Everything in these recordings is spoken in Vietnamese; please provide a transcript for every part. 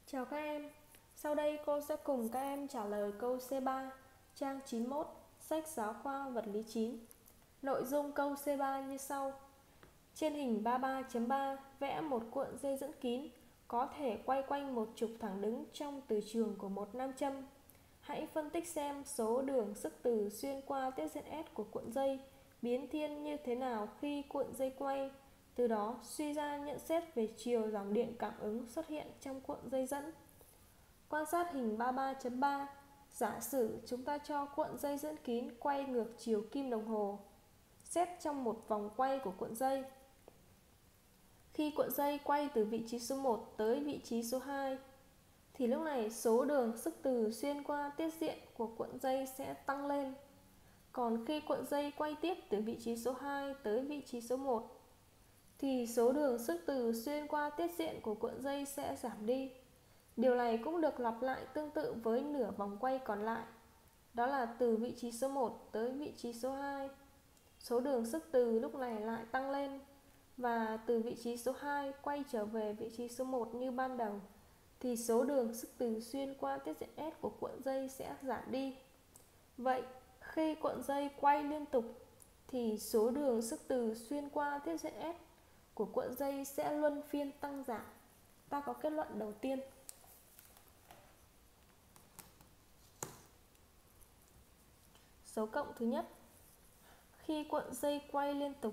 Chào các em, sau đây cô sẽ cùng các em trả lời câu C3, trang 91, sách giáo khoa vật lý 9. Nội dung câu C3 như sau. Trên hình 33.3 vẽ một cuộn dây dẫn kín có thể quay quanh một trục thẳng đứng trong từ trường của một nam châm. Hãy phân tích xem số đường sức từ xuyên qua tiết diện S của cuộn dây biến thiên như thế nào khi cuộn dây quay. Từ đó suy ra nhận xét về chiều dòng điện cảm ứng xuất hiện trong cuộn dây dẫn. Quan sát hình 33.3, giả sử chúng ta cho cuộn dây dẫn kín quay ngược chiều kim đồng hồ. Xét trong một vòng quay của cuộn dây. Khi cuộn dây quay từ vị trí số 1 tới vị trí số 2, thì lúc này số đường sức từ xuyên qua tiết diện của cuộn dây sẽ tăng lên. Còn khi cuộn dây quay tiếp từ vị trí số 2 tới vị trí số 1, thì số đường sức từ xuyên qua tiết diện của cuộn dây sẽ giảm đi. Điều này cũng được lặp lại tương tự với nửa vòng quay còn lại. Đó là từ vị trí số 1 tới vị trí số 2. Số đường sức từ lúc này lại tăng lên. Và từ vị trí số 2 quay trở về vị trí số 1 như ban đầu, thì số đường sức từ xuyên qua tiết diện S của cuộn dây sẽ giảm đi. Vậy, khi cuộn dây quay liên tục, thì số đường sức từ xuyên qua tiết diện S của cuộn dây sẽ luân phiên tăng giảm. Ta có kết luận đầu tiên. Dấu cộng thứ nhất. Khi cuộn dây quay liên tục,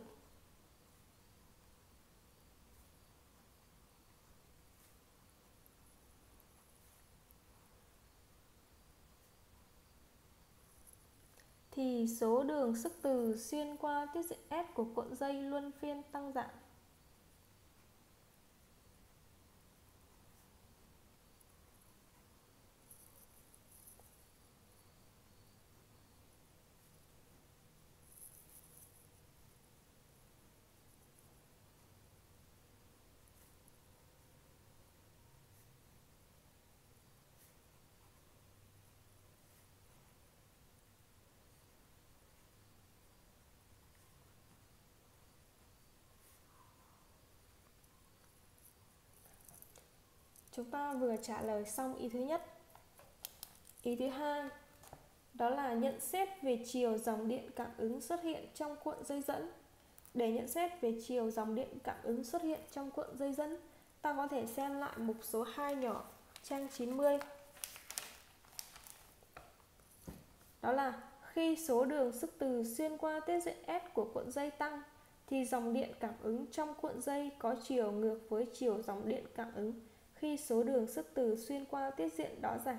thì số đường sức từ xuyên qua tiết diện S của cuộn dây luân phiên tăng giảm. Chúng ta vừa trả lời xong ý thứ nhất. Ý thứ hai, đó là nhận xét về chiều dòng điện cảm ứng xuất hiện trong cuộn dây dẫn. Để nhận xét về chiều dòng điện cảm ứng xuất hiện trong cuộn dây dẫn, ta có thể xem lại mục số 2 nhỏ, trang 90. Đó là khi số đường sức từ xuyên qua tiết diện S của cuộn dây tăng, thì dòng điện cảm ứng trong cuộn dây có chiều ngược với chiều dòng điện cảm ứng khi số đường sức từ xuyên qua tiết diện đó giảm.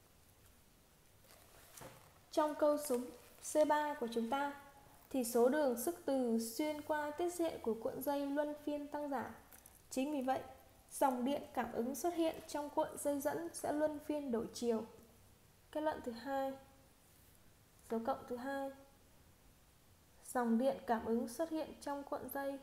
Trong câu số C3 của chúng ta, thì số đường sức từ xuyên qua tiết diện của cuộn dây luân phiên tăng giảm. Chính vì vậy, dòng điện cảm ứng xuất hiện trong cuộn dây dẫn sẽ luân phiên đổi chiều. Kết luận thứ hai. Dấu cộng thứ hai. Dòng điện cảm ứng xuất hiện trong cuộn dây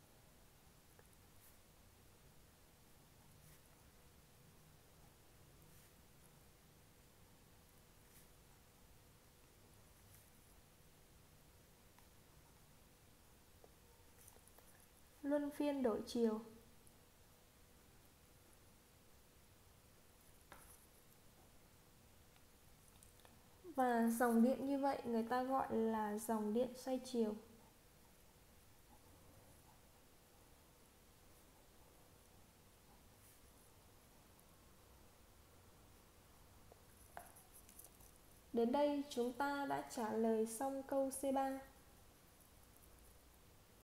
luân phiên đổi chiều. Và dòng điện như vậy người ta gọi là dòng điện xoay chiều. Đến đây chúng ta đã trả lời xong câu C3.